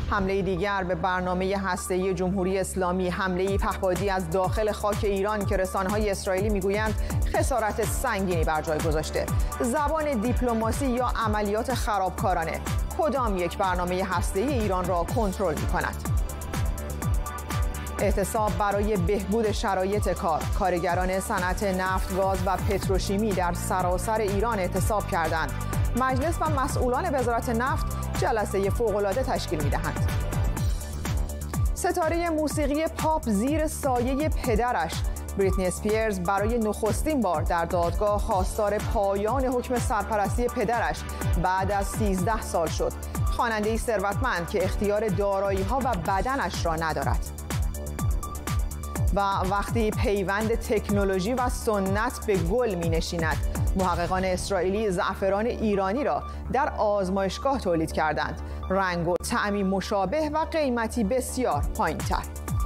حمله دیگر به برنامه هسته‌ای جمهوری اسلامی، حمله پهپادی از داخل خاک ایران که رسانه‌های اسرائیلی میگویند خسارت سنگینی بر جای گذاشته. زبان دیپلماسی یا عملیات خرابکارانه، کدام یک برنامه هسته‌ای ایران را کنترل می‌کند؟ اعتصاب برای بهبود شرایط کار. کارگران صنعت نفت، گاز و پتروشیمی در سراسر ایران اعتصاب کردند. مجلس و مسئولان وزارت نفت جلسه فوق‌العاده تشکیل می‌دهند. ستاره موسیقی پاپ زیر سایه پدرش بریتنی اسپیرز برای نخستین بار در دادگاه خواستار پایان حکم سرپرستی پدرش بعد از 13 سال شد. خواننده‌ای ثروتمند که اختیار دارایی‌ها و بدنش را ندارد. و وقتی پیوند تکنولوژی و سنت به گل می‌نشیند، محققان اسرائیلی زعفران ایرانی را در آزمایشگاه تولید کردند. رنگ و طعمی مشابه و قیمتی بسیار پایین‌تر.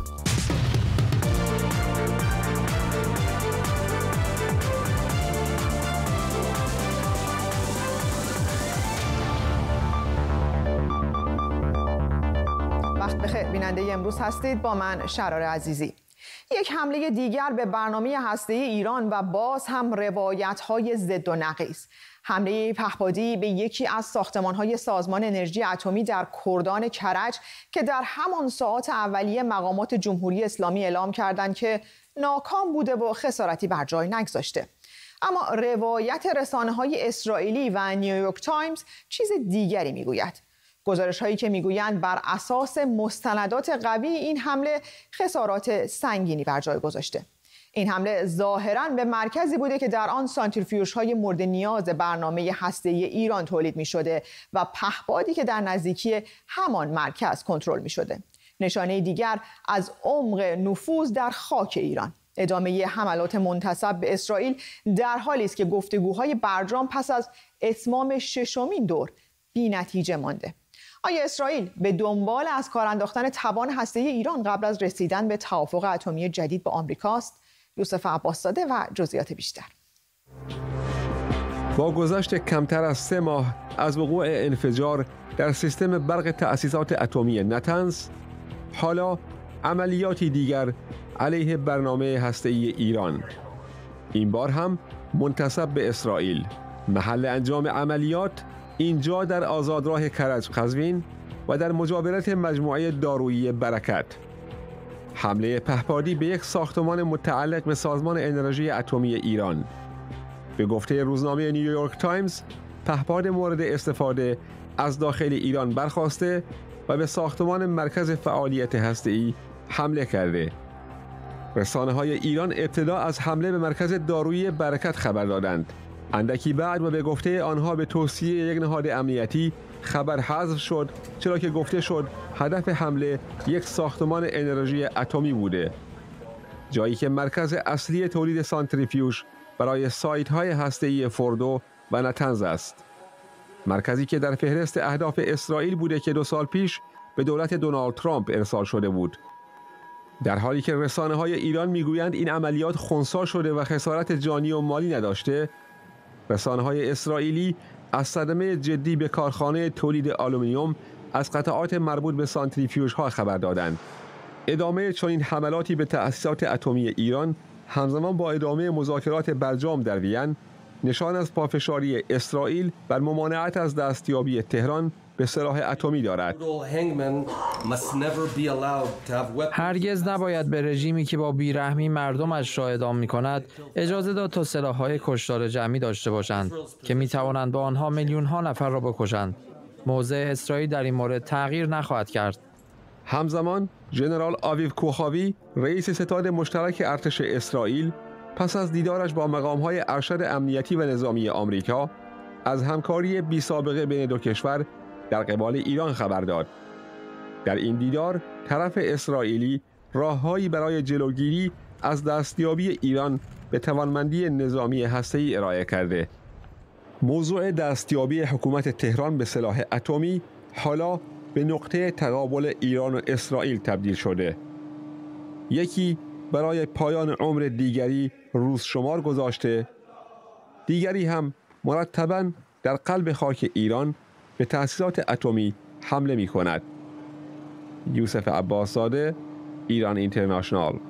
وقت بخیر بیننده امروز هستید با من شرار عزیزی. یک حمله دیگر به برنامه هسته‌ای ایران و باز هم روایت‌های ضد و نقیض. حمله پهپادی به یکی از ساختمان‌های سازمان انرژی اتمی در کردان کرج که در همان ساعات اولیه مقامات جمهوری اسلامی اعلام کردند که ناکام بوده و خسارتی بر جای نگذاشته. اما روایت رسانه‌های اسرائیلی و نیویورک تایمز چیز دیگری میگوید. گزارش‌هایی که میگویند بر اساس مستندات قوی این حمله خسارات سنگینی بر جای گذاشته. این حمله ظاهراً به مرکزی بوده که در آن سانتریفیوژهای مورد نیاز برنامه هسته‌ای ایران تولید می‌شده و پهپادی که در نزدیکی همان مرکز کنترل می‌شده. نشانه دیگر از عمق نفوذ در خاک ایران. ادامه حملات منتسب به اسرائیل در حالی است که گفتگوهای برجام پس از اتمام ششمین دور بی‌نتیجه مانده. آیا اسرائیل به دنبال از کار انداختن توان هسته‌ای ایران قبل از رسیدن به توافق اتمی جدید با آمریکاست؟ یوسف عباس‌زاده و جزئیات بیشتر. با گذشت کمتر از 3 ماه از وقوع انفجار در سیستم برق تأسیسات اتمی نتنز، حالا عملیاتی دیگر علیه برنامه هسته‌ای ایران. این بار هم منتسب به اسرائیل. محل انجام عملیات اینجا در آزادراه کرج قزوین و در مجاورت مجموعه دارویی برکت. حمله پهپادی به یک ساختمان متعلق به سازمان انرژی اتمی ایران. به گفته روزنامه نیویورک تایمز، پهپاد مورد استفاده از داخل ایران برخاسته و به ساختمان مرکز فعالیت هسته‌ای حمله کرده. رسانه‌های ایران ابتدا از حمله به مرکز دارویی برکت خبر دادند. اندکی بعد و به گفته آنها به توصیه یک نهاد امنیتی خبر حذف شد، چرا که گفته شد هدف حمله یک ساختمان انرژی اتمی بوده، جایی که مرکز اصلی تولید سانتریفیوژ برای سایت‌های هسته‌ای فوردو و نتنز است. مرکزی که در فهرست اهداف اسرائیل بوده که 2 سال پیش به دولت دونالد ترامپ ارسال شده بود. در حالی که رسانه‌های ایران میگویند این عملیات خنثی شده و خسارت جانی و مالی نداشته، رسانه‌های اسرائیلی از صدمه جدی به کارخانه تولید آلومینیوم از قطعات مربوط به سانتریفیوژها خبر دادند. ادامه چنین حملاتی به تأسیسات اتمی ایران همزمان با ادامه مذاکرات برجام در وین نشان از پافشاری اسرائیل بر ممانعت از دستیابی تهران به سلاح اتمی دارد. هرگز نباید به رژیمی که با بیرحمی مردمش را اعدام می‌کند اجازه داد تا سلاح‌های کشتار جمعی داشته باشند که می‌توانند با آنها میلیون‌ها نفر را بکشند. موضع اسرائیل در این مورد تغییر نخواهد کرد. همزمان ژنرال آویو کوخاوی رئیس ستاد مشترک ارتش اسرائیل پس از دیدارش با مقام‌های ارشد امنیتی و نظامی آمریکا از همکاری بی‌سابقه بین دو کشور در قبال ایران خبر داد. در این دیدار طرف اسرائیلی راههایی برای جلوگیری از دستیابی ایران به توانمندی نظامی هسته‌ای ارائه کرده. موضوع دستیابی حکومت تهران به سلاح اتمی حالا به نقطه تقابل ایران و اسرائیل تبدیل شده. یکی برای پایان عمر دیگری روز شمار گذاشته، دیگری هم مرتباً در قلب خاک ایران به تأسیسات اتمی حمله می کند. یوسف عباس‌زاده، ایران اینترنشنال.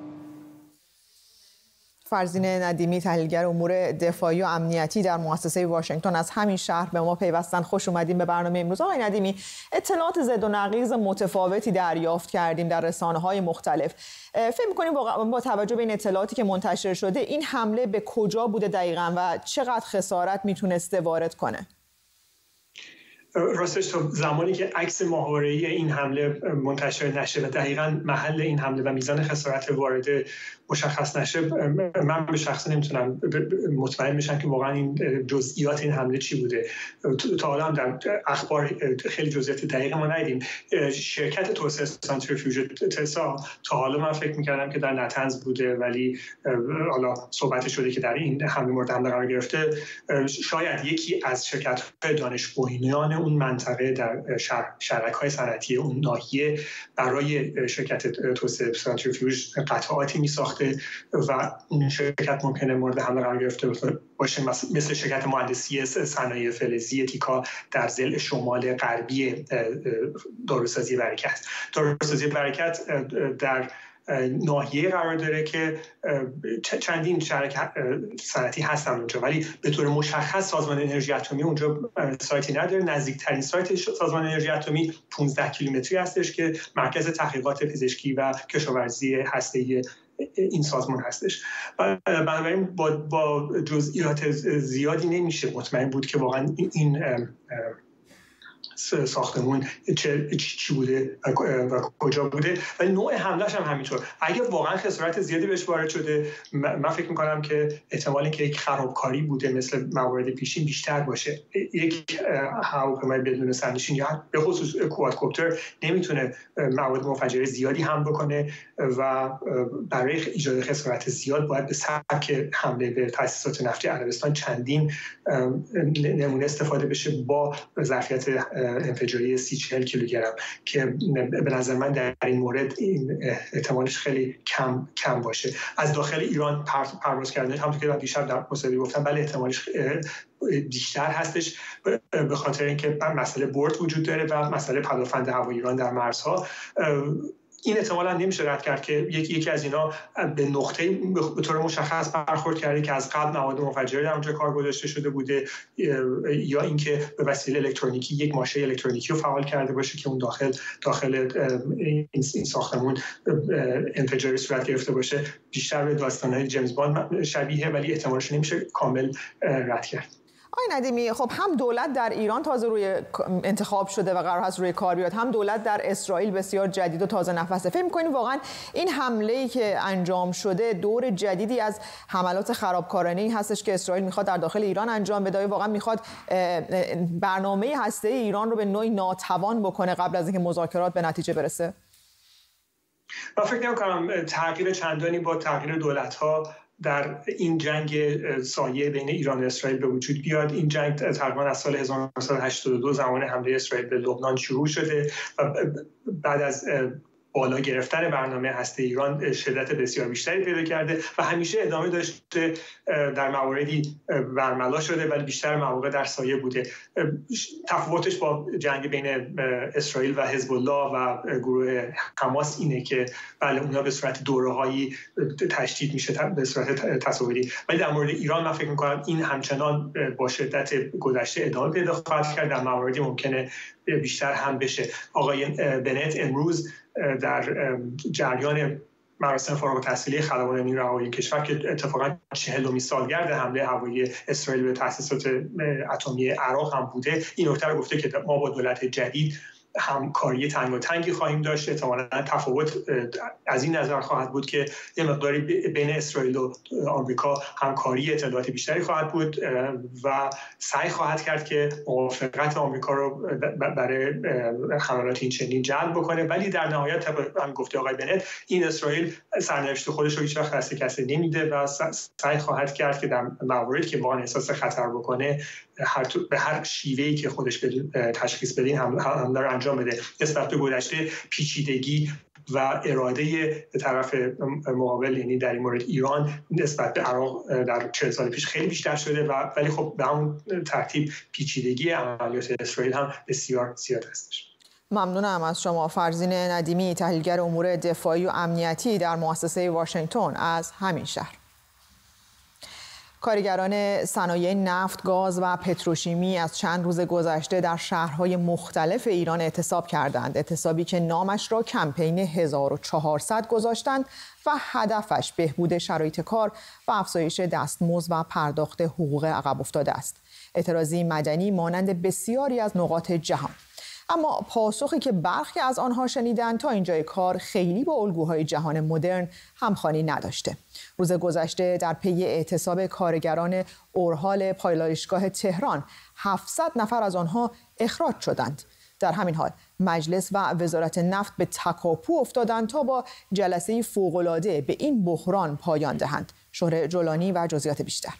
فرزین ندیمی، تحلیلگر امور دفاعی و امنیتی در مؤسسه واشنگتن از همین شهر به ما پیوستن. خوش اومدین به برنامه امروز. آقای ندیمی، اطلاعات زد و نقیض متفاوتی دریافت کردیم در رسانه‌های مختلف. فکر می‌کنیم واقعا با توجه به این اطلاعاتی که منتشر شده این حمله به کجا بوده دقیقاً و چقدر خسارت میتونسته وارد کنه؟ راستش تا زمانی که عکس ماهواره‌ای این حمله منتشر نشه و دقیقاً محل این حمله و میزان خسارت وارده مشخص نشه، من به شخصه نمیتونم مطمئن بشم که واقعا این جزئیات این حمله چی بوده. تا حالا هم در اخبار خیلی جزئیات دقیق ما ندیدیم. شرکت توسعه سانتریفیوژ تسلا تا حالا من فکر میکردم که در نتنز بوده، ولی حالا صحبت شده که در این حمله مورد حمله قرار گرفته. شاید یکی از شرکت‌های دانش بنیان اون منطقه در شرکای صنعتی اون ناحیه برای شرکت توسعه سانتریفیوژ قطعاتی میساخته و اون شرکت ممکنه مورد حمله قرار گرفته باشه، مثل شرکت مهندسی صنایع فلزی تیکا در ضلع شمال غربی داروسازی برکت. داروسازی برکت در ناحیه قرار داره که چندین شرکت صنعتی هستن اونجا، ولی به طور مشخص سازمان انرژی اتمی اونجا سایتی نداره. نزدیکترین سایت سازمان انرژی اتمی 15 کیلومتری هستش که مرکز تحقیقات پزشکی و کشاورزی هسته‌ای این سازمان هستش. بنابراین با جزئیات زیادی نمیشه مطمئن بود که واقعا این ساختمون چی بوده و کجا بوده، ولی نوع حملهش هم همینطور. اگه واقعا خسارت زیادی بهش وارد شده، من فکر میکنم که احتمال اینکه یک خرابکاری بوده مثل موارد پیشین بیشتر باشه. یک هواپیمای بدون سرنشین یا به خصوص کوادکوپتر نمیتونه مواد منفجره زیادی حمل بکنه و برای ایجاد خسارت زیاد باید به سبک حمله به تأسیسات نفتی عربستان چندین نمونه استفاده بشه با ظرفیت انفجاری 30-40 کیلوگرم که به نظر من در این مورد این احتمالش خیلی کم باشه. از داخل ایران پرواز کردن، همونطور که دیشب در مصاحبه گفتم، بله احتمالش بیشتر هستش به خاطر اینکه مسئله برد وجود داره و مسئله پدافند هوایی ایران در مرزها. این احتمالاً نمیشه رد کرد که یکی از اینا به نقطه به طور مشخص برخورد کرده که از قبل مواد منفجره در اونجا کار گذاشته شده بوده، یا اینکه به وسیله الکترونیکی یک ماشه الکترونیکی رو فعال کرده باشه که اون داخل این ساختمون انفجاری صورت گرفته باشه. بیشتر به داستان‌های جیمز باند شبیه، ولی احتمالش نمیشه کامل رد کرد. آقای ندیمی، خب هم دولت در ایران تازه روی انتخاب شده و قرار هست روی کار بیاد، هم دولت در اسرائیل بسیار جدید و تازه نفسه. فکر می‌کنید واقعا این حمله‌ای که انجام شده دور جدیدی از حملات خرابکارانه‌ای هستش که اسرائیل میخواد در داخل ایران انجام بده، واقعا میخواد برنامه هسته‌ای ایران رو به نوعی ناتوان بکنه قبل از اینکه مذاکرات به نتیجه برسه؟ من فکر نمی‌کنم تغییر چندانی با تغییر دولت‌ها در این جنگ سایه بین ایران و اسرائیل به وجود بیاد. این جنگ تقریبا از سال 1982 زمان حمله اسرائیل به لبنان شروع شده و بعد از بالا گرفتن برنامه هسته ایران شدت بسیار بیشتری پیدا کرده و همیشه ادامه داشته. در مواردی برملا شده ولی بیشتر مواقع در سایه بوده. تفاوتش با جنگ بین اسرائیل و حزب الله و گروه حماس اینه که بله اونها به صورت دوره‌هایی تشدید میشه به صورت تصاویری، ولی در مورد ایران من فکر می‌کنم این همچنان با شدت گذشته ادامه پیدا خواهد کرد. در مواردی ممکنه بیشتر هم بشه. آقای بنت امروز در جریان مراسم فارغ التحصیلی خلبان نیروی هوایی کشور که اتفاقا 40مین سالگرد حمله هوایی اسرائیل به تأسیسات اتمی عراق هم بوده، این نکته رو گفته که ما با دولت جدید همکاری تنگی خواهیم داشت. احتمالاً تفاوت از این نظر خواهد بود که یه مقداری بین اسرائیل و آمریکا همکاری اطلاعاتی بیشتری خواهد بود و سعی خواهد کرد که موافقت آمریکا رو برای حملات این چنین جلب بکنه، ولی در نهایت هم گفته آقای بنت این اسرائیل سرنوشت خودش رو هیچ وقت دست کسی نمیده و سعی خواهد کرد که در مواردی که واقعا احساس خطر بکنه به هر شیوهی که خودش تشخیص بده حمله رو انجام بده. نسبت به گذشته پیچیدگی و اراده طرف مقابل، یعنی در این مورد ایران، نسبت به عراق در 40 سال پیش خیلی بیشتر شده ولی خب به اون ترتیب پیچیدگی عملیات اسرائیل هم بسیار زیاد هستش. ممنونم از شما فرزین ندیمی، تحلیلگر امور دفاعی و امنیتی در مؤسسه واشنگتن از همین شهر. کارگران صنایع نفت، گاز و پتروشیمی از چند روز گذشته در شهرهای مختلف ایران اعتصاب کردند. اعتصابی که نامش را کمپین 1400 گذاشتند و هدفش بهبود شرایط کار و افزایش دستمزد و پرداخت حقوق عقب افتاده است. اعتراضی مدنی مانند بسیاری از نقاط جهان. اما پاسخی که برخی از آنها شنیدند تا اینجای کار خیلی با الگوهای جهان مدرن همخوانی نداشته. روز گذشته در پی اعتصاب کارگران اورحال پالایشگاه تهران 700 نفر از آنها اخراج شدند. در همین حال مجلس و وزارت نفت به تکاپو افتادند تا با جلسه فوق‌العاده به این بحران پایان دهند. شهره جولانی و جزئیات بیشتر.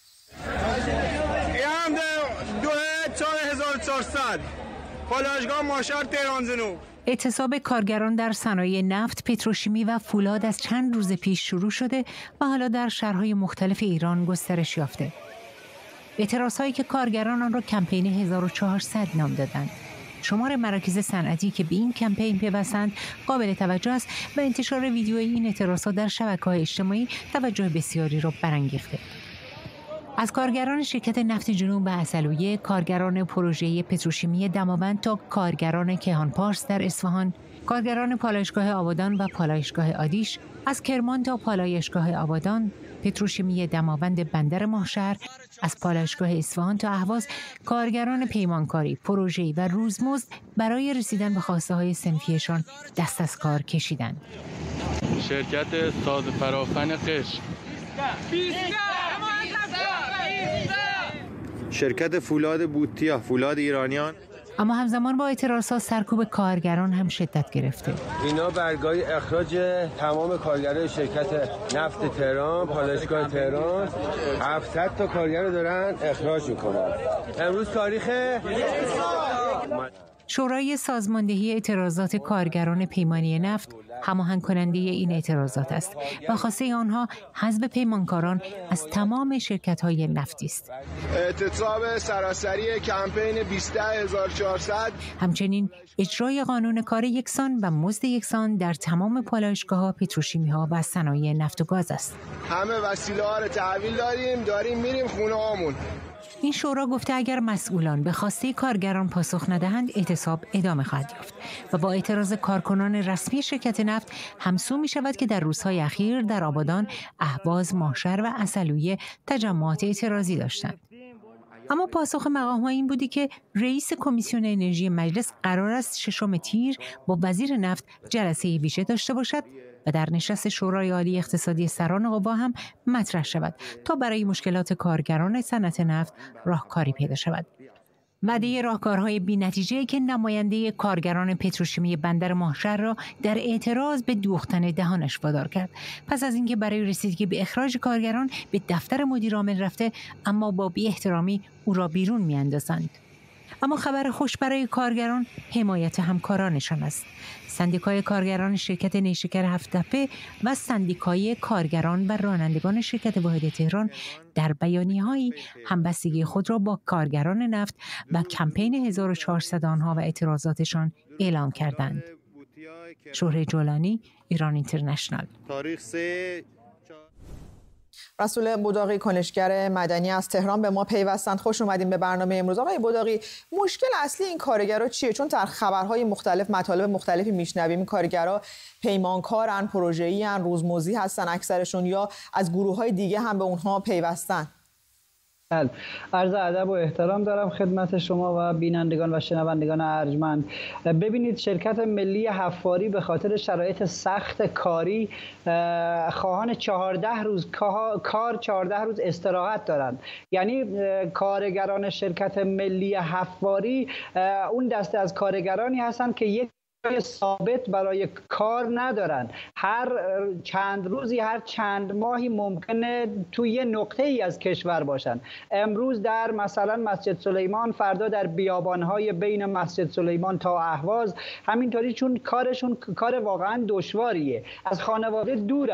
2400 پالایشگاه ماشر تهران جنوب. اعتصاب کارگران در صنایع نفت، پتروشیمی و فولاد از چند روز پیش شروع شده و حالا در شهرهای مختلف ایران گسترش یافته. اعتراضهایی که کارگران آن را کمپین 1400 نام دادند. شمار مراکز صنعتی که به این کمپین پیوستند قابل توجه است و انتشار ویدیوی این اعتراضات در شبکه‌های اجتماعی توجه بسیاری را برانگیخته. از کارگران شرکت نفت جنوب و عسلویه، کارگران پروژه پتروشیمی دماوند تا کارگران کیهان پارس در اصفهان، کارگران پالایشگاه آبادان و پالایشگاه آدیش، از کرمان تا پالایشگاه آبادان، پتروشیمی دماوند بندر ماهشهر، از پالایشگاه اصفهان تا اهواز، کارگران پیمانکاری، پروژه‌ای و روزمزد برای رسیدن به خواسته‌های صنفیشان دست از کار کشیدند. شرکت ساز فرافن قشم، شرکت فولاد بوتیا، فولاد ایرانیان. اما همزمان با اعتراضات سرکوب کارگران هم شدت گرفته. اینا برگاه اخراج تمام کارگرای شرکت نفت تهران، پالایشگاه تهران، 700 تا کارگر دارن اخراج میکنن. امروز تاریخ شورای سازماندهی اعتراضات کارگران پیمانی نفت هماهنگ کننده این اعتراضات است و خواسته آنها حذف پیمانکاران از تمام شرکت‌های نفتی است. اعتصاب سراسری کمپین 20400 همچنین اجرای قانون کار یکسان و مزد یکسان در تمام پالایشگاه‌ها، پتروشیمی‌ها و صنایع نفت و گاز است. همه وسیله‌ها رو تحویل داریم میریم خونه‌هامون. این شورا گفته اگر مسئولان به خواسته کارگران پاسخ ندهند اعتصاب ادامه خواهد یافت و با اعتراض کارکنان رسمی شرکت نفت همسو می شود که در روزهای اخیر در آبادان، اهواز، ماهشهر و عسلویه تجمعات اعتراضی داشتند. اما پاسخ مقام‌ها این بودی که رئیس کمیسیون انرژی مجلس قرار است 6 تیر با وزیر نفت جلسه ویژه داشته باشد و در نشست شورای عالی اقتصادی سران قوا هم مطرح شود تا برای مشکلات کارگران صنعت نفت راهکاری پیدا شود. وعده راهکارهای بی‌نتیجه‌ای که نماینده کارگران پتروشیمی بندر ماهشهر را در اعتراض به دوختن دهانش وادار کرد. پس از اینکه برای رسیدگی به اخراج کارگران به دفتر مدیر عامل رفته، اما با بی‌احترامی او را بیرون می‌اندازند. اما خبر خوش برای کارگران حمایت همکارانشان است. سندیکای کارگران شرکت نیشکر هفت‌تپه و سندیکای کارگران و رانندگان شرکت واحد تهران در بیانیه‌هایی همبستگی خود را با کارگران نفت و کمپین 1400 آنها و اعتراضاتشان اعلام کردند. شهره جولانی، ایران اینترنشنال. تاریخ 3 رسول بوداقی، کنشگر مدنی از تهران به ما پیوستند. خوش اومدیم به برنامه امروز. آقای بوداقی، مشکل اصلی این کارگرها چیه؟ چون در خبرهای مختلف مطالب مختلفی میشنویم. این کارگرها پیمانکارن، پروژه‌ای ان، روزمزدی هستن اکثرشون، یا از گروه‌های دیگه هم به اونها پیوستن؟ عرض ادب و احترام دارم خدمت شما و بینندگان و شنوندگان ارجمند. ببینید، شرکت ملی حفاری به خاطر شرایط سخت کاری خواهان 14 روز کار 14 روز استراحت دارند. یعنی کارگران شرکت ملی حفاری اون دسته از کارگرانی هستند که یک ثابت برای کار ندارن. هر چند روزی، هر چند ماهی ممکنه توی یه نقطه ای از کشور باشن. امروز در مثلا مسجد سلیمان، فردا در بیابانهای بین مسجد سلیمان تا اهواز. همینطوری چون کارشون کار واقعا دشواریه، از خانواده دورن.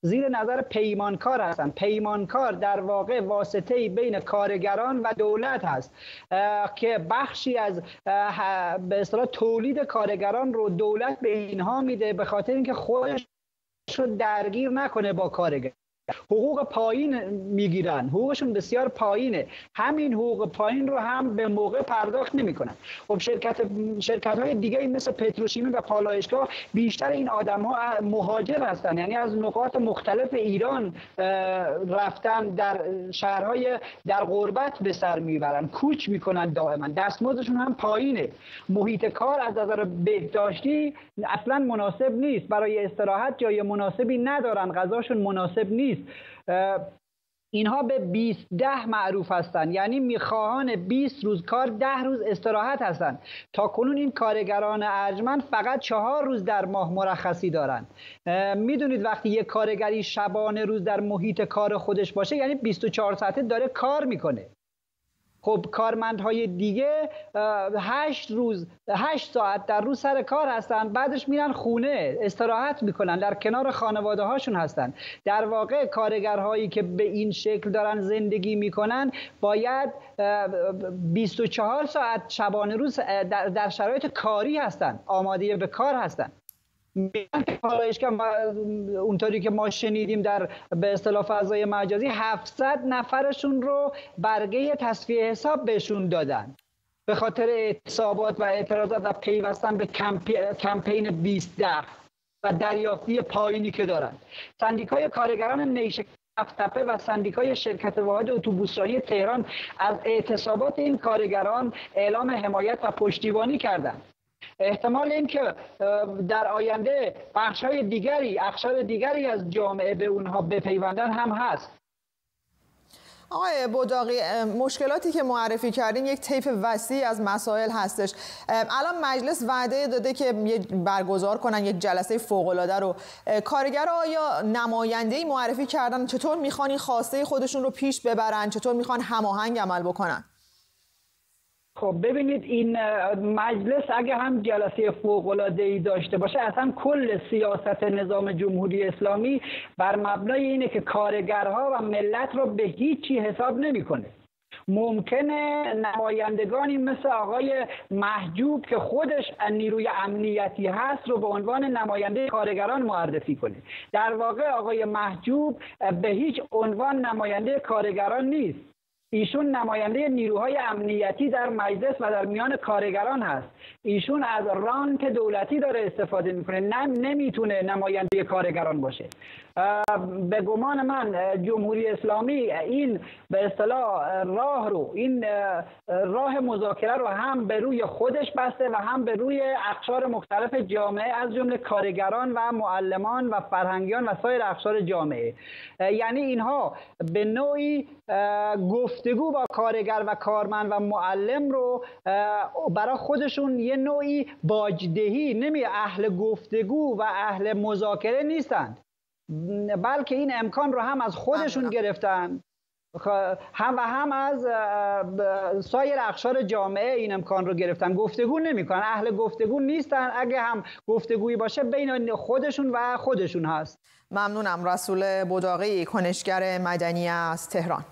زیر نظر پیمانکار هستند. پیمانکار در واقع واسطه‌ای بین کارگران و دولت هست که بخشی از به اصطلاح تولید کارگران رو دولت به اینها میده به خاطر اینکه خودش رو درگیر نکنه با کارگر. حقوق پایین میگیرن، حقوقشون بسیار پایینه، همین حقوق پایین رو هم به موقع پرداخت نمیکنن. خب شرکت های دیگه مثل پتروشیمی و پالایشگاه بیشتر این آدم ها مهاجر هستن، یعنی از نقاط مختلف ایران رفتن در شهرهای در غربت به سر میبرن، کوچ میکنن، دائما دستمزدشون هم پایینه، محیط کار از نظر بهداشتی اصلا مناسب نیست، برای استراحت جای مناسبی ندارن، غذاشون مناسب نیست. اینها به 20-10 معروف هستند، یعنی میخواهان 20 روز کار 10 روز استراحت هستند. تا کنون این کارگران ارجمند فقط 4 روز در ماه مرخصی دارند. میدونید وقتی یک کارگری شبانه روز در محیط کار خودش باشه یعنی 24 ساعته داره کار میکنه. خب کارمندهای دیگه 8 ساعت در روز سر کار هستن، بعدش میرن خونه استراحت میکنن، در کنار خانواده هاشون هستن. در واقع کارگرهایی که به این شکل دارن زندگی میکنن باید 24 ساعت شبانه روز در شرایط کاری هستن، آماده به کار هستن. اونطوری که ما شنیدیم در به اصطلاح فضای مجازی 700 نفرشون رو برگه تصفیه حساب بهشون دادن به خاطر اعتصابات و اعتراضات و پیوستن به کمپین 20-10 و دریافتی پایینی که دارن. سندیکای کارگران نیشکر هفت‌تپه و سندیکای شرکت واحد اتوبوسرانی تهران از اعتصابات این کارگران اعلام حمایت و پشتیبانی کردند. احتمال این که در آینده اقشار دیگری از جامعه به اونها بپیوندن هم هست. آقای بوداقی، مشکلاتی که معرفی کردین یک طیف وسیع از مسائل هستش. الان مجلس وعده داده که برگزار کنن یک جلسه فوق‌العاده رو. کارگرها آیا نماینده‌ای معرفی کردن؟ چطور میخوان این خواسته خودشون رو پیش ببرن؟ چطور میخوان هماهنگ عمل بکنن؟ خب ببینید، این مجلس اگه هم جلسه فوق‌العاده‌ای داشته باشه، اصلا کل سیاست نظام جمهوری اسلامی بر مبنای اینه که کارگرها و ملت رو به هیچی حساب نمی‌کنه. ممکنه نمایندگانی مثل آقای محجوب که خودش نیروی امنیتی هست رو به عنوان نماینده کارگران معرفی کنه. در واقع آقای محجوب به هیچ عنوان نماینده کارگران نیست. ایشون نماینده نیروهای امنیتی در مجلس و در میان کارگران هست. ایشون از رانت دولتی داره استفاده میکنه، نمیتونه نماینده کارگران باشه. به گمان من جمهوری اسلامی این به اصطلاح راه مذاکره رو هم به روی خودش بسته و هم به روی اقشار مختلف جامعه از جمله کارگران و معلمان و فرهنگیان و سایر اقشار جامعه. یعنی اینها به نوعی گفتگو با کارگر و کارمند و معلم رو برای خودشون یه نوعی باجدهی، اهل گفتگو و اهل مذاکره نیستند، بلکه این امکان رو هم از خودشون گرفتن هم از سایر اقشار جامعه این امکان رو گرفتن. گفتگو نمی‌کنن، اهل گفتگو نیستن. اگه هم گفتگویی باشه بین خودشون و خودشون هست. ممنونم. رسول بوداقی، کنشگر مدنی از تهران.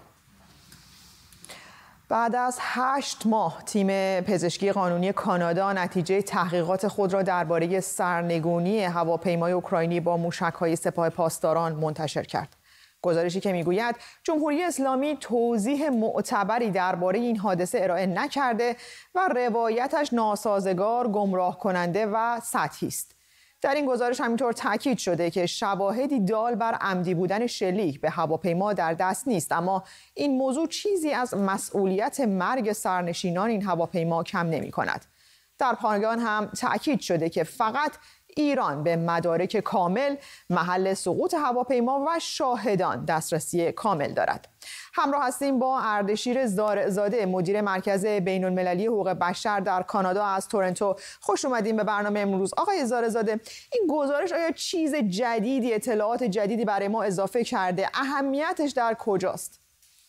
بعد از 8 ماه تیم پزشکی قانونی کانادا نتیجه تحقیقات خود را درباره سرنگونی هواپیمای اوکراینی با موشک‌های سپاه پاسداران منتشر کرد. گزارشی که میگوید جمهوری اسلامی توضیح معتبری درباره این حادثه ارائه نکرده و روایتش ناسازگار، گمراه کننده و سطحی است. در این گزارش همینطور تاکید شده که شواهدی دال بر عمدی بودن شلیک به هواپیما در دست نیست، اما این موضوع چیزی از مسئولیت مرگ سرنشینان این هواپیما کم نمی کند. در پایان هم تاکید شده که فقط ایران به مدارک کامل محل سقوط هواپیما و شاهدان دسترسی کامل دارد. همراه هستیم با اردشیر زارعزاده، مدیر مرکز بین‌المللی حقوق بشر در کانادا از تورنتو. خوش اومدیم به برنامه امروز. آقای زارعزاده، این گزارش آیا چیز جدیدی، اطلاعات جدیدی برای ما اضافه کرده؟ اهمیتش در کجاست؟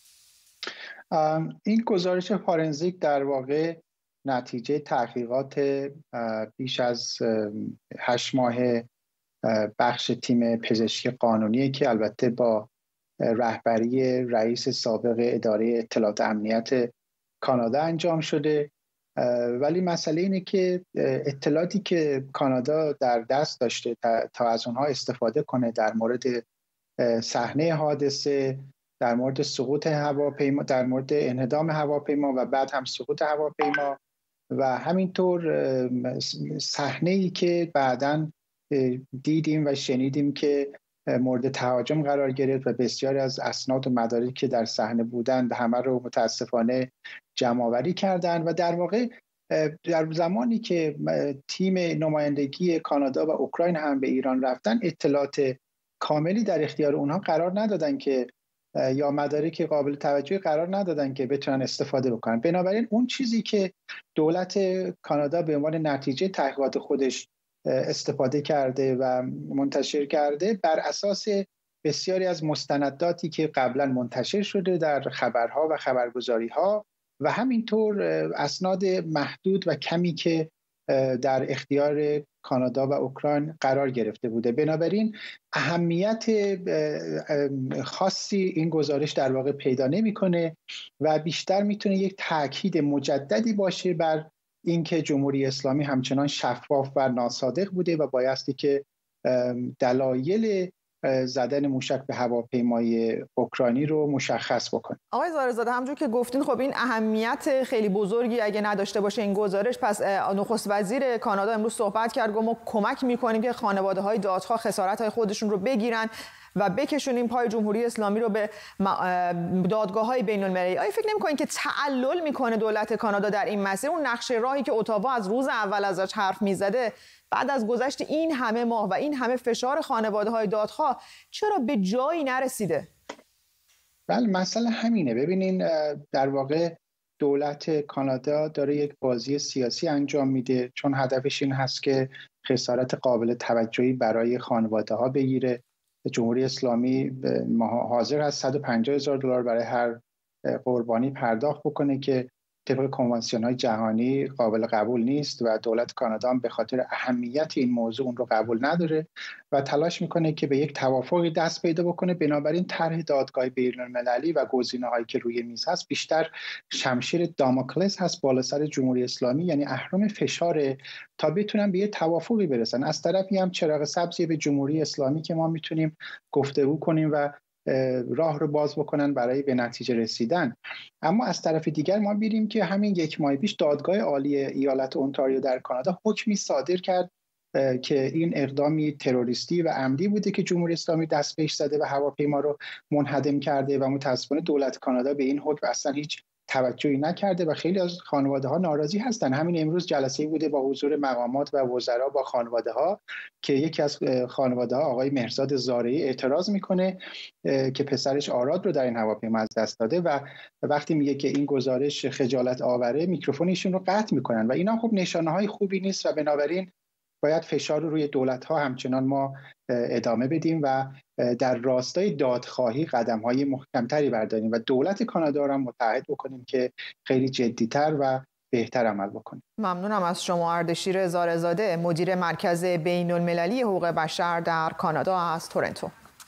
این گزارش فارنزیک در واقع نتیجه تحقیقات بیش از 8 ماه بخش تیم پزشکی قانونی که البته با رهبری رئیس سابق اداره اطلاعات امنیت کانادا انجام شده. ولی مسئله اینه که اطلاعاتی که کانادا در دست داشته تا از اونها استفاده کنه در مورد صحنه حادثه، در مورد سقوط هواپیما، در مورد انهدام هواپیما و بعد هم سقوط هواپیما و همینطور صحنه‌ای که بعداً دیدیم و شنیدیم که مورد تهاجم قرار گرفت و بسیاری از اسناد و مدارکی که در صحنه بودند همه رو متاسفانه جمع‌آوری کردند و در واقع در زمانی که تیم نمایندگی کانادا و اوکراین هم به ایران رفتن اطلاعات کاملی در اختیار اونها قرار ندادن که یا مدارک قابل توجهی قرار ندادن که بتونن استفاده بکنن. بنابراین اون چیزی که دولت کانادا به عنوان نتیجه تحقیقات خودش استفاده کرده و منتشر کرده بر اساس بسیاری از مستنداتی که قبلا منتشر شده در خبرها و خبرگزاری‌ها و همینطور اسناد محدود و کمی که در اختیار کانادا و اوکراین قرار گرفته بوده. بنابراین اهمیت خاصی این گزارش در واقع پیدا نمی‌کنه و بیشتر میتونه یک تاکید مجددی باشه بر اینکه جمهوری اسلامی همچنان شفاف و ناصادق بوده و بایستی که دلایل زدن موشک به هواپیمای اوکراینی رو مشخص بکنه. آقای زارع‌زاده همونجور که گفتین خب این اهمیت خیلی بزرگی اگه نداشته باشه این گزارش، پس نخست وزیر کانادا امروز صحبت کرد گفت ما کمک می‌کنیم که خانواده‌های دادخواه خسارت‌های خودشون رو بگیرن و بکشونیم پای جمهوری اسلامی رو به دادگاه‌های بین‌المللی. آیا فکر نمی‌کنید که تعلل می‌کنه دولت کانادا در این مسیر؟ اون نقشه راهی که اتاوا از روز اول ازش حرف می‌زده بعد از گذشت این همه ماه و این همه فشار خانواده‌های دادخواه چرا به جایی نرسیده؟ بله مسئله همینه. ببینین در واقع دولت کانادا داره یک بازی سیاسی انجام میده چون هدفش این هست که خسارت قابل توجهی برای خانواده‌ها بگیره. جمهوری اسلامی حاضر هست $150,000 برای هر قربانی پرداخت بکنه که طبق کنوانسیون‌های جهانی قابل قبول نیست و دولت کانادا هم به خاطر اهمیت این موضوع اون رو قبول نداره و تلاش میکنه که به یک توافقی دست پیدا بکنه. بنابراین طرح دادگاه بین‌المللی و گزینه‌هایی که روی میز هست بیشتر شمشیر داموکلس هست بالا سر جمهوری اسلامی، یعنی اهرم فشار تا بتونن به یک توافقی برسن. از طرفی هم چراغ سبزی به جمهوری اسلامی که ما میتونیم گفتگو کنیم و راه رو باز بکنن برای به نتیجه رسیدن. اما از طرف دیگر ما می‌بینیم که همین یک ماه پیش دادگاه عالی ایالت اونتاریو در کانادا حکمی صادر کرد که این اقدامی تروریستی و عمدی بوده که جمهوری اسلامی دست بهش زده و هواپیما رو منهدم کرده و متأسفانه دولت کانادا به این حکم اصلا هیچ توجهی نکرده و خیلی از خانواده‌ها ناراضی هستن. همین امروز جلسه‌ای بوده با حضور مقامات و وزرا با خانواده‌ها که یکی از خانواده‌ها آقای مهرزاد زارعی اعتراض میکنه که پسرش آراد رو در این هواپیما از دست داده و وقتی میگه که این گزارش خجالت آوره میکروفونشون رو قطع میکنن و اینا خب نشانه‌های خوبی نیست و بنابراین باید فشار رو روی دولت‌ها همچنان ما ادامه بدیم و در راستای دادخواهی قدم‌های محکم‌تری برداریم و دولت کانادا را متحد بکنیم که خیلی جدی‌تر و بهتر عمل بکنیم. ممنونم از شما. اردشیر زارع‌زاده، مدیر مرکز بین‌المللی حقوق بشر در کانادا از تورنتو.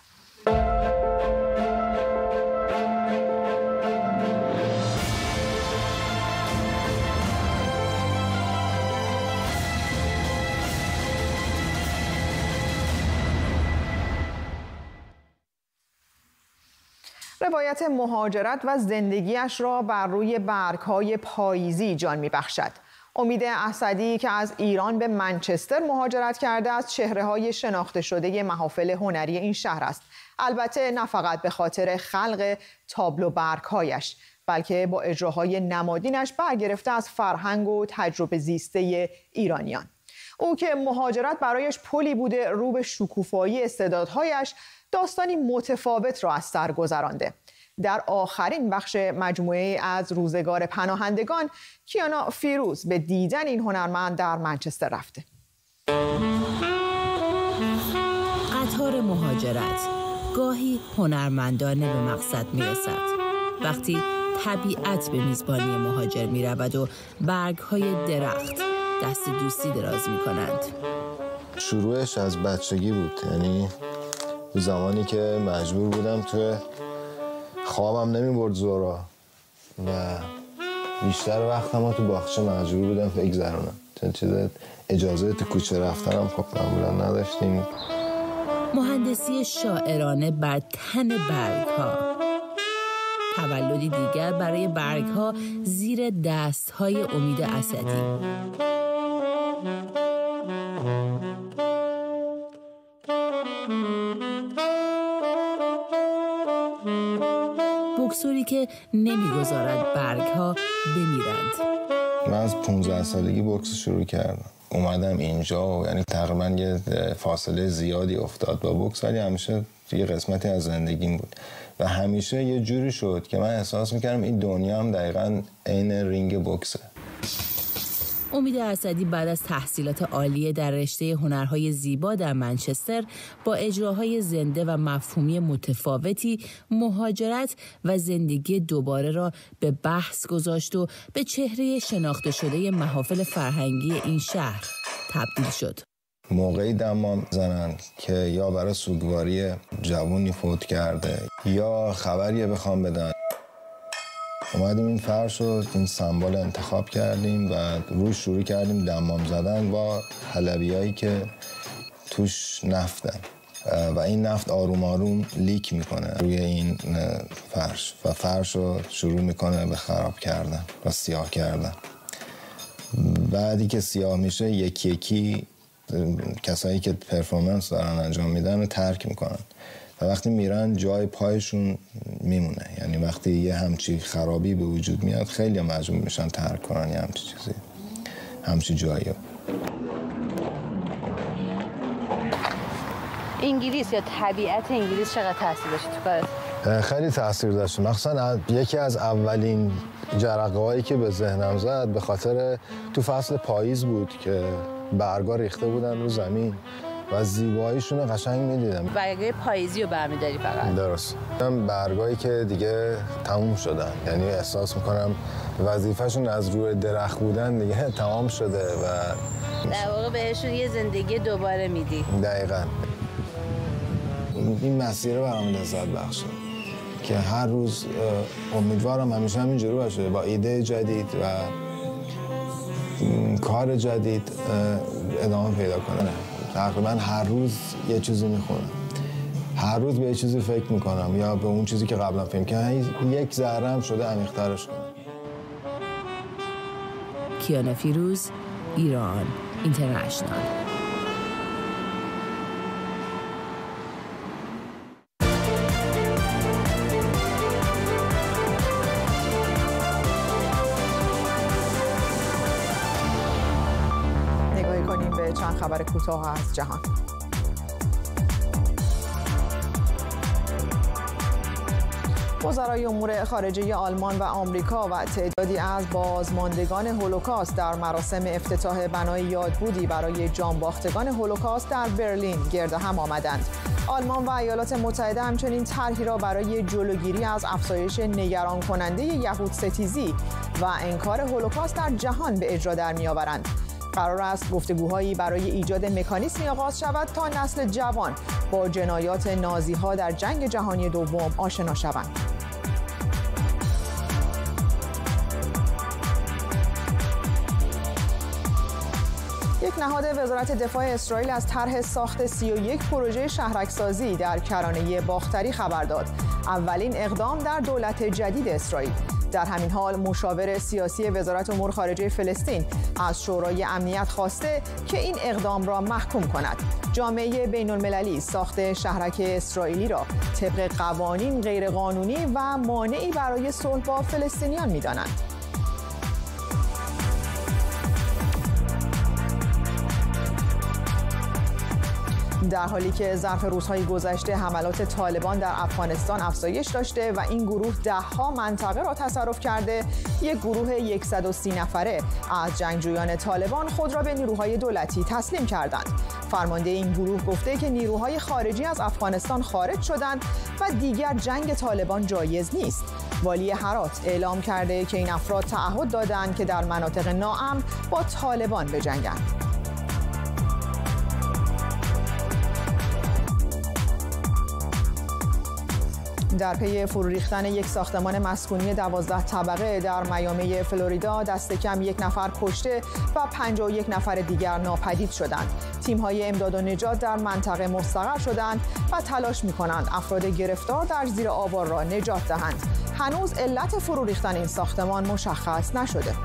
روایت مهاجرت و زندگیش را بر روی برگ‌های پاییزی جان می‌بخشد. امید اسدی که از ایران به منچستر مهاجرت کرده از چهره‌های شناخته شده محافل هنری این شهر است. البته نه فقط به خاطر خلق تابلو برگ‌هایش، بلکه با اجراهای نمادینش برگرفته از فرهنگ و تجربه زیسته ایرانیان. او که مهاجرت برایش پلی بوده رو به شکوفایی استعدادهایش، داستانی متفاوت را از سر گذرانده. در آخرین بخش مجموعه از روزگار پناهندگان، کیانا فیروز به دیدن این هنرمند در منچستر رفته. قطار مهاجرت گاهی هنرمندانه به مقصد میرسد. وقتی طبیعت به میزبانی مهاجر میرود و برگ‌های درخت دست دوستی دراز می‌کنند. شروعش از بچگی بود. یعنی زمانی که مجبور بودم توی خوابم نمیبرد زورا و بیشتر وقتم تو باغچه مجبور بودم بگذرونم، چون چیز اجازه تو کوچه رفتنم خب معمولا نداشتیم. مهندسی شاعرانه بر تن برگ‌ها، تولدی دیگر برای برگ‌ها زیر دست‌های امید اسدی. بوکسوری که نمیگذارد برگ‌ها بمیرند. من از 15 سالگی بوکس شروع کردم، اومدم اینجا و یعنی تقریبا یه فاصله زیادی افتاد با بوکس، ولی همیشه یه قسمتی از زندگیم بود و همیشه یه جوری شد که من احساس میکردم این دنیا هم دقیقاً عین رینگ بوکسه. امید اسدی بعد از تحصیلات عالیه در رشته هنرهای زیبا در منچستر با اجراهای زنده و مفهومی متفاوتی مهاجرت و زندگی دوباره را به بحث گذاشت و به چهره شناخته شده محافل فرهنگی این شهر تبدیل شد. موقعی دمام زنن که یا برای سوگواری جوونی فوت کرده یا خبری بخوام بدن، اومدیم این فرش رو این سمبل انتخاب کردیم و روش شروع کردیم دمام زدن با حلبیایی که توش نفتن و این نفت آروم آروم لیک میکنه روی این فرش و فرش رو شروع میکنه به خراب کردن و سیاه کردن. بعدی که سیاه میشه یکی یکی کسایی که پرفورمنس دارن انجام میدن رو ترک میکنن و وقتی میرن جای پایشون میمونه. یعنی وقتی یه همچی خرابی به وجود میاد خیلی مجبور میشن ترک کنن یه همچی چیزی، همچی جایی. انگلیس یا طبیعت انگلیس چقدر تاثیر داشت تو کارت؟ خیلی تاثیر داشت، مخصوصا یکی از اولین جرقه هایی که به ذهنم زد به خاطر تو فصل پاییز بود که برگا ریخته بودن رو زمین و زیباییشون رو قشنگ می‌دیدم. برگای پاییزی رو برمی‌داری فقط؟ درست. برگایی که دیگه تموم شدن، یعنی احساس می‌کنم وظیفه‌شون از روی درخت بودن دیگه تمام شده و در واقع بهشون یه زندگی دوباره میدی. دقیقاً. این مسیر رو برام لذت بخشه که هر روز امیدوارم همیشه همینجوری باشه، با ایده جدید و کار جدید ادامه پیدا کنه. تقریبا هر روز یه چیزی میخونم، هر روز به یه چیزی فکر میکنم یا به اون چیزی که قبلا فکر کردم یک ذره هم شده عمیق‌ترش کنم. کیانا فیروز، ایران اینترنشنال. خبر کوتاه از جهان. وزرای امور خارجه آلمان و آمریکا و تعدادی از بازماندگان هولوکاست در مراسم افتتاح بنای یادبودی برای جانباختگان هولوکاست در برلین گرد هم آمدند. آلمان و ایالات متحده همچنین طرحی را برای جلوگیری از افزایش نگران کننده یهودستیزی و انکار هولوکاست در جهان به اجرا در می‌آورند. قرار است گفتگوهایی برای ایجاد مکانیزمی آغاز شود تا نسل جوان با جنایات نازی‌ها در جنگ جهانی دوم آشنا شوند. یک نهاد وزارت دفاع اسرائیل از طرح ساخت 31 پروژه شهرک‌سازی در کرانه باختری خبر داد. اولین اقدام در دولت جدید اسرائیل. در همین حال مشاور سیاسی وزارت امور خارجه فلسطین از شورای امنیت خواسته که این اقدام را محکوم کند. جامعه بین‌المللی ساخت شهرک اسرائیلی را طبق قوانین غیرقانونی و مانعی برای صلح با فلسطینیان می‌دانند. در حالی که ظرف روزهای گذشته حملات طالبان در افغانستان افزایش داشته و این گروه ده‌ها منطقه را تصرف کرده، یک گروه 130 نفره از جنگجویان طالبان خود را به نیروهای دولتی تسلیم کردند. فرمانده این گروه گفته که نیروهای خارجی از افغانستان خارج شدند و دیگر جنگ طالبان جایز نیست. والی هرات اعلام کرده که این افراد تعهد دادند که در مناطق ناامن با طالبان بجنگند. در پی فرو ریختن یک ساختمان مسکونی 12 طبقه در میامی فلوریدا دست کم 1 نفر کشته و 51 نفر دیگر ناپدید شدند. تیم‌های امداد و نجات در منطقه مستقر شدند و تلاش می‌کنند افراد گرفتار در زیر آوار را نجات دهند. هنوز علت فرو ریختن این ساختمان مشخص نشده.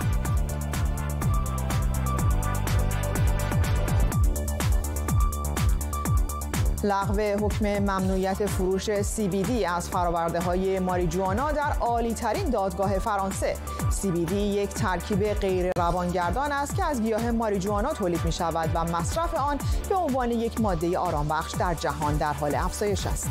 لغو حکم ممنوعیت فروش CBD از فرآورده‌های ماریجوانا در عالی‌ترین دادگاه فرانسه. CBD یک ترکیب غیر روانگردان است که از گیاه ماریجوانا تولید می‌شود و مصرف آن به عنوان یک ماده آرامبخش در جهان در حال افزایش است.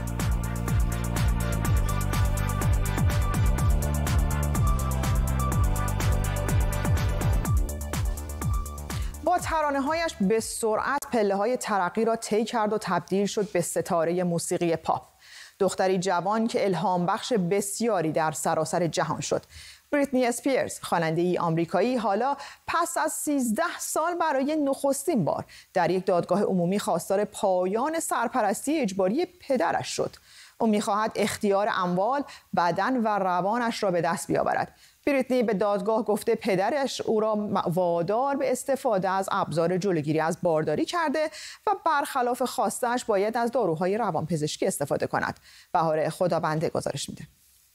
با ترانه‌هایش به سرعت پله‌های ترقی را طی کرد و تبدیل شد به ستاره موسیقی پاپ. دختری جوان که الهام بخش بسیاری در سراسر جهان شد. بریتنی اسپیرز، خواننده‌ای آمریکایی، حالا پس از 13 سال برای نخستین بار در یک دادگاه عمومی خواستار پایان سرپرستی اجباری پدرش شد. او می‌خواهد اختیار اموال، بدن و روانش را به دست بیاورد. بریتنی به دادگاه گفته پدرش او را وادار به استفاده از ابزار جلوگیری از بارداری کرده و برخلاف خواسته‌اش باید از داروهای روانپزشکی استفاده کند. بهار خدابنده گزارش میده.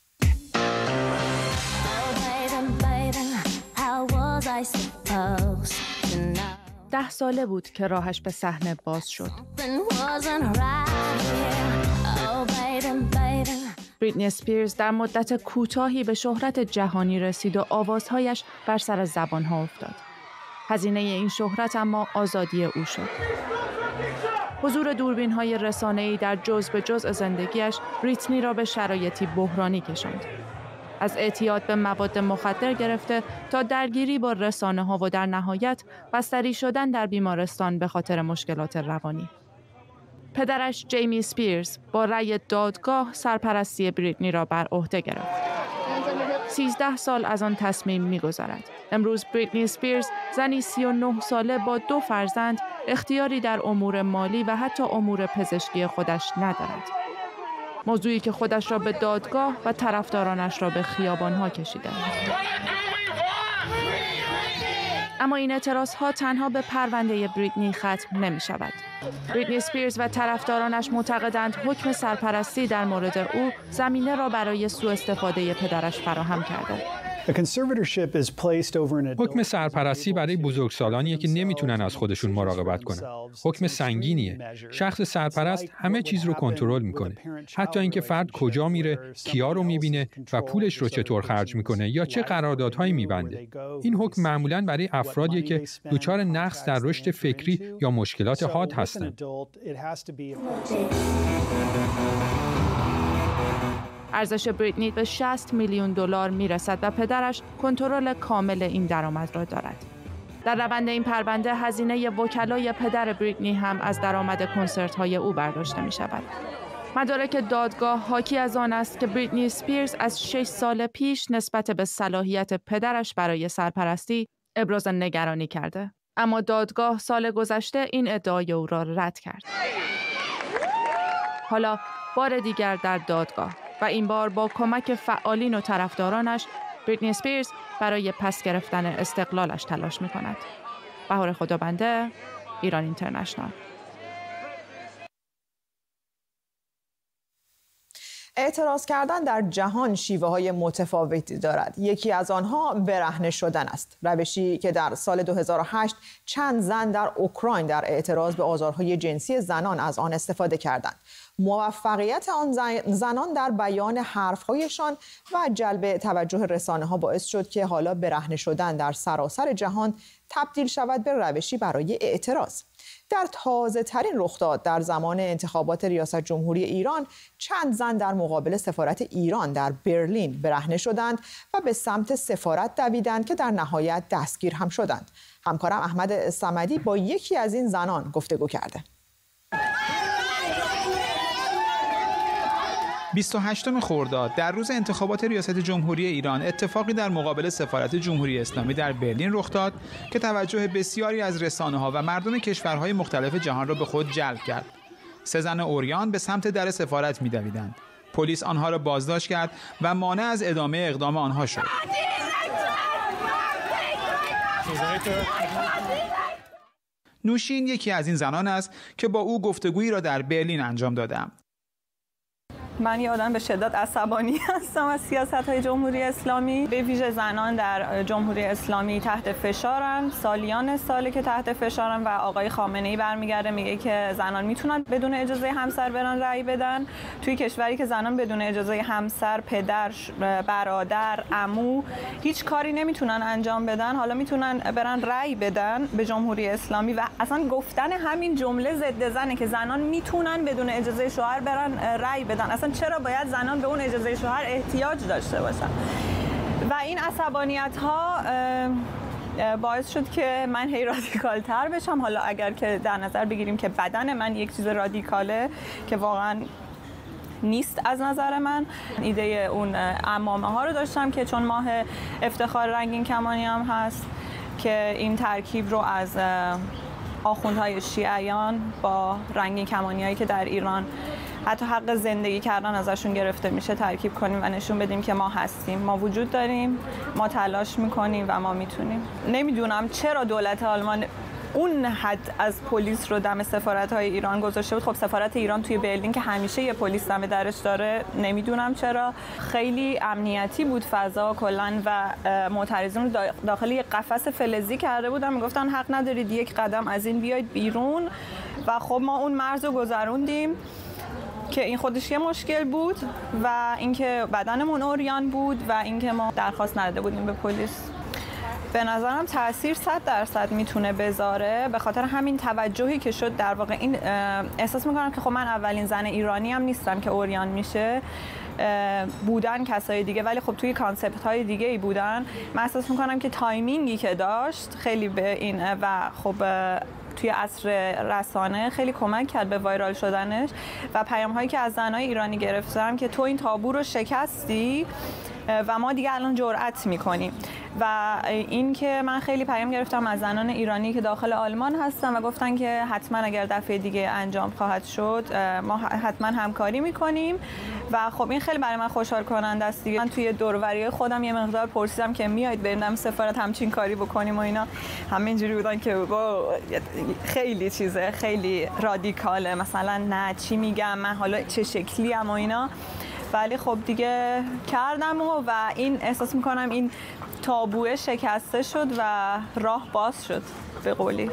10 ساله بود که راهش به صحنه باز شد. بریتنی اسپیرز در مدت کوتاهی به شهرت جهانی رسید و آوازهایش بر سر زبانها افتاد. هزینه این شهرت اما آزادی او شد. حضور دوربین‌های رسانه‌ای در جزء زندگیش بریتنی را به شرایطی بحرانی کشاند. از اعتیاد به مواد مخدر گرفته تا درگیری با رسانه‌ها و در نهایت بستری شدن در بیمارستان به خاطر مشکلات روانی. پدرش جیمی اسپیرز با رأی دادگاه سرپرستی بریتنی را بر عهده گرفت. 13 سال از آن تصمیم می‌گذرد. امروز بریتنی اسپیرز، زنی 39 ساله با 2 فرزند، اختیاری در امور مالی و حتی امور پزشکی خودش ندارد. موضوعی که خودش را به دادگاه و طرفدارانش را به خیابان‌ها کشیده. اما این اعتراضها تنها به پرونده بریتنی ختم نمی شود. بریتنی اسپیرز و طرفدارانش معتقدند حکم سرپرستی در مورد او زمینه را برای سوء استفاده پدرش فراهم کرده. حکم سرپرستی برای بزرگسالانیه که نمیتونن از خودشون مراقبت کنن. حکم سنگینیه. شخص سرپرست همه چیز رو کنترل میکنه. حتی اینکه فرد کجا میره، کیا رو میبینه و پولش رو چطور خرج میکنه یا چه قراردادهایی میبنده. این حکم معمولاً برای افرادیه که دچار نقص در رشد فکری یا مشکلات حاد هستن. ارزش بریتنی به 60 میلیون دلار میرسد و پدرش کنترل کامل این درآمد را دارد. در روند این پرونده هزینه وکلای پدر بریتنی هم از درآمد کنسرت‌های او برداشته می شود. مدارک دادگاه حاکی از آن است که بریتنی اسپیرز از 6 سال پیش نسبت به صلاحیت پدرش برای سرپرستی ابراز نگرانی کرده. اما دادگاه سال گذشته این ادعای او را رد کرد. حالا بار دیگر در دادگاه و این بار با کمک فعالین و طرفدارانش بریتنی اسپیرز برای پس گرفتن استقلالش تلاش می‌کند. بهار خدابنده، ایران اینترنشنال. اعتراض کردن در جهان شیوه‌های متفاوتی دارد. یکی از آنها برهنه شدن است. روشی که در سال 2008 چند زن در اوکراین در اعتراض به آزارهای جنسی زنان از آن استفاده کردند. موفقیت آن زنان در بیان حرف‌هایشان و جلب توجه رسانه‌ها باعث شد که حالا برهنه شدن در سراسر جهان تبدیل شود به روشی برای اعتراض. در تازه‌ترین رخداد در زمان انتخابات ریاست جمهوری ایران چند زن در مقابل سفارت ایران در برلین برهنه شدند و به سمت سفارت دویدند که در نهایت دستگیر هم شدند. همکارم احمد صمدی با یکی از این زنان گفتگو کرده. 28 خرداد در روز انتخابات ریاست جمهوری ایران اتفاقی در مقابل سفارت جمهوری اسلامی در برلین رخ داد که توجه بسیاری از رسانه‌ها و مردم کشورهای مختلف جهان را به خود جلب کرد. 3 زن عریان به سمت در سفارت می‌دویدند. پلیس آنها را بازداشت کرد و مانع از ادامه اقدام آنها شد. نوشین یکی از این زنان است که با او گفتگویی را در برلین انجام دادم. من یه آدم به شدت عصبانی هستم از سیاست‌های جمهوری اسلامی. به ویژه زنان در جمهوری اسلامی تحت فشارن، سالیان ساله که تحت فشارن و آقای خامنه‌ای برمیگرده میگه که زنان میتونن بدون اجازه همسر برن رأی بدن. توی کشوری که زنان بدون اجازه همسر، پدر، برادر، عمو هیچ کاری نمیتونن انجام بدن، حالا میتونن برن رأی بدن به جمهوری اسلامی و اصلا گفتن همین جمله ضد زنه که زنان میتونن بدون اجازه شوهر برن رأی بدن. اصلا چرا باید زنان به اون اجازه شوهر احتیاج داشته باشن؟ و این عصبانیت ها باعث شد که من هی رادیکال تر بشم. حالا اگر که در نظر بگیریم که بدن من یک چیز رادیکاله که واقعا نیست از نظر من، ایده اون عمامه ها رو داشتم که چون ماه افتخار رنگین کمانی هم هست که این ترکیب رو از آخوندهای شیعیان با رنگین کمانی هایی که در ایران حتی حق زندگی کردن ازشون گرفته میشه ترکیب کنیم و نشون بدیم که ما هستیم، ما وجود داریم، ما تلاش میکنیم و ما میتونیم. نمیدونم چرا دولت آلمان اون حد از پلیس رو دم سفارت‌های ایران گذاشته بود. خب سفارت ایران توی برلین که همیشه یه پلیس دم درش داره، نمیدونم چرا. خیلی امنیتی بود فضا کلاً و معترضین رو داخل یه قفس فلزی کرده بودن، میگفتن حق ندارید یک قدم از این بیاید بیرون و خب ما اون مرز رو گذروندیم که این خودش یه مشکل بود و اینکه بدنمون عریان بود و اینکه ما درخواست نداده بودیم به پلیس. به نظرم تأثیر 100% میتونه بذاره به خاطر همین توجهی که شد. در واقع این احساس میکنم که خب من اولین زن ایرانی هم نیستم که عریان میشه، بودن کسای دیگه ولی خب توی کانسپت های دیگه ای بودن. من احساس میکنم که تایمینگی که داشت خیلی به این و خب توی عصر رسانه خیلی کمک کرد به وایرال شدنش و پیام هایی که از زنای ایرانی گرفتم که تو این تابو رو شکستی و ما دیگه الان جرأت میکنیم. و این که من خیلی پیام گرفتم از زنان ایرانی که داخل آلمان هستن و گفتن که حتما اگر دفعه دیگه انجام خواهد شد ما حتما همکاری میکنیم و خب این خیلی برای من خوشحال کننده است دیگه. من توی دوروری خودم یه مقدار پرسیدم که میایید بریم سفارت همچین کاری بکنیم و اینا، همه اینجوری بودن که خیلی چیزه خیلی رادیکاله، مثلا نه چی میگم من حالا چه شکلی ام و اینا، ولی خب دیگه کردم و این احساس میکنم این تابوه شکسته شد و راه باز شد به قولی.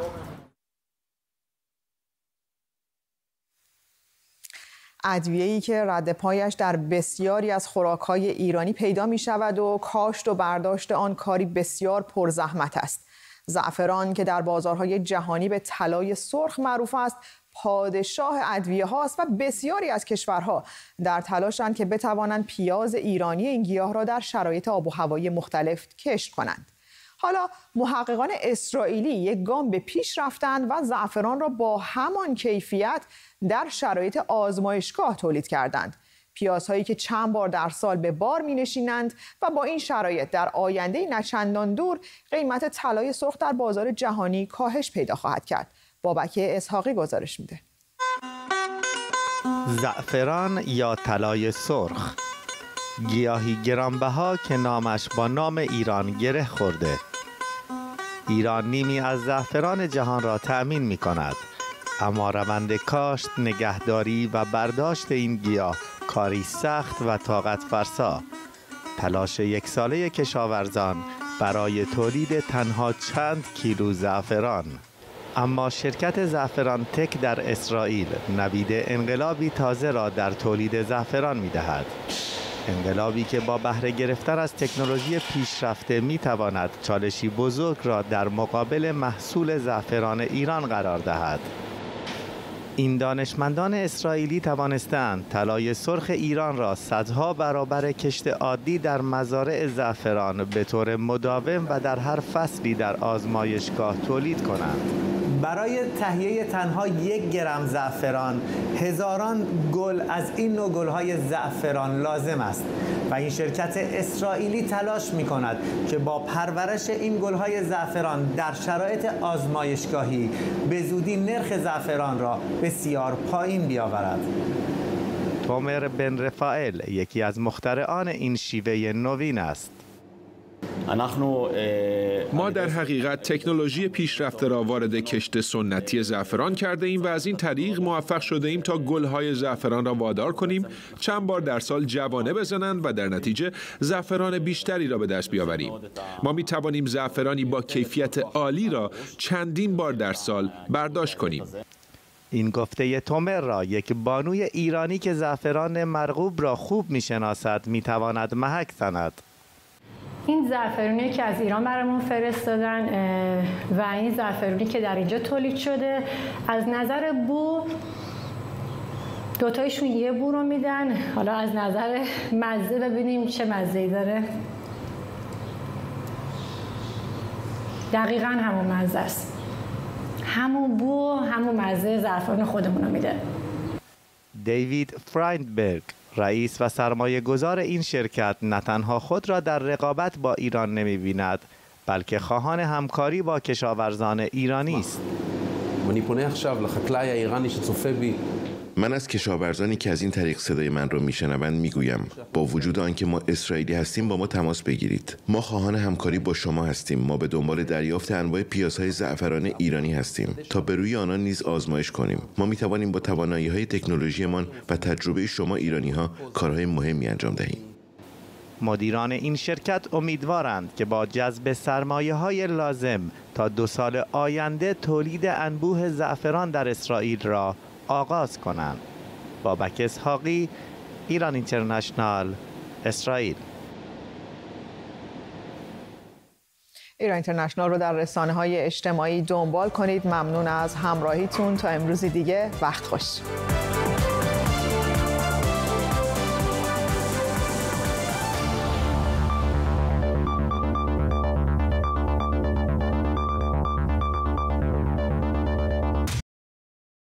ادویه‌ای که رد پایش در بسیاری از خوراک‌های ایرانی پیدا می‌شود و کاشت و برداشت آن کاری بسیار پرزحمت است. زعفران که در بازارهای جهانی به طلای سرخ معروف است، پادشاه ادویه هاست و بسیاری از کشورها در تلاشند که بتوانند پیاز ایرانی این گیاه را در شرایط آب و هوایی مختلف کشت کنند. حالا محققان اسرائیلی یک گام به پیش رفتند و زعفران را با همان کیفیت در شرایط آزمایشگاه تولید کردند. پیازهایی که چند بار در سال به بار می‌نشینند و با این شرایط در آینده نچندان دور قیمت طلای سرخ در بازار جهانی کاهش پیدا خواهد کرد. بابک اسحاقی گزارش میده. زعفران یا طلای سرخ، گیاهی گرانبها که نامش با نام ایران گره خورده. ایران نیمی از زعفران جهان را تأمین می کند، اما روند کاشت، نگهداری و برداشت این گیاه کاری سخت و طاقت فرسا. تلاش یک ساله کشاورزان برای تولید تنها چند کیلو زعفران. اما شرکت زعفران تک در اسرائیل نوید انقلابی تازه را در تولید زعفران می‌دهد. انقلابی که با بهره گرفتن از تکنولوژی پیشرفته می‌تواند چالشی بزرگ را در مقابل محصول زعفران ایران قرار دهد. این دانشمندان اسرائیلی توانستند طلای سرخ ایران را صدها برابر کشت عادی در مزارع زعفران به طور مداوم و در هر فصلی در آزمایشگاه تولید کنند. برای تهیه تنها 1 گرم زعفران هزاران گل از این نوع گل‌های زعفران لازم است و این شرکت اسرائیلی تلاش می‌کند که با پرورش این گل‌های زعفران در شرایط آزمایشگاهی به زودی نرخ زعفران را بسیار پایین بیاورد. تومر بن رفائل یکی از مخترعان این شیوه نوین است. ما در حقیقت تکنولوژی پیشرفته را وارد کشت سنتی زعفران کرده ایم و از این طریق موفق شده ایم تا گل‌های زعفران را وادار کنیم چند بار در سال جوانه بزنند و در نتیجه زعفران بیشتری را به دست بیاوریم. ما می توانیم زعفرانی با کیفیت عالی را چندین بار در سال برداشت کنیم. این گفته تومر را یک بانوی ایرانی که زعفران مرغوب را خوب می‌شناسد می‌تواند محک زند. این زعفرونی که از ایران برامون فرستادن و این زعفرونی که در اینجا تولید شده، از نظر بو دوتایشون یه بو رو میدن. حالا از نظر مزه ببینیم چه مزه‌ای داره. دقیقاً همون مزه است، همون بو، همون مزه زعفران خودمون رو میده. دیوید فرایندبرگ، رئیس و سرمایه گذار این شرکت، نه تنها خود را در رقابت با ایران نمی بیند، بلکه خواهان همکاری با کشاورزان ایرانی است. من از کشاورزانی که از این طریق صدای من را میشنوند میگویم با وجود آنکه ما اسرائیلی هستیم با ما تماس بگیرید. ما خواهان همکاری با شما هستیم. ما به دنبال دریافت انواع پیازهای زعفران ایرانی هستیم تا به روی آنان نیز آزمایش کنیم. ما میتوانیم با توانایی‌های تکنولوژیمان و تجربه شما ایرانی‌ها کارهای مهمی انجام دهیم. مدیران این شرکت امیدوارند که با جذب سرمایه‌های لازم تا 2 سال آینده تولید انبوه زعفران در اسرائیل را آغاز کنند. بابک اسحاقی، ایران اینترنشنال، اسرائیل. ایران اینترنشنال رو در رسانه‌های اجتماعی دنبال کنید. ممنون از همراهیتون. تا امروز دیگه، وقت خوش.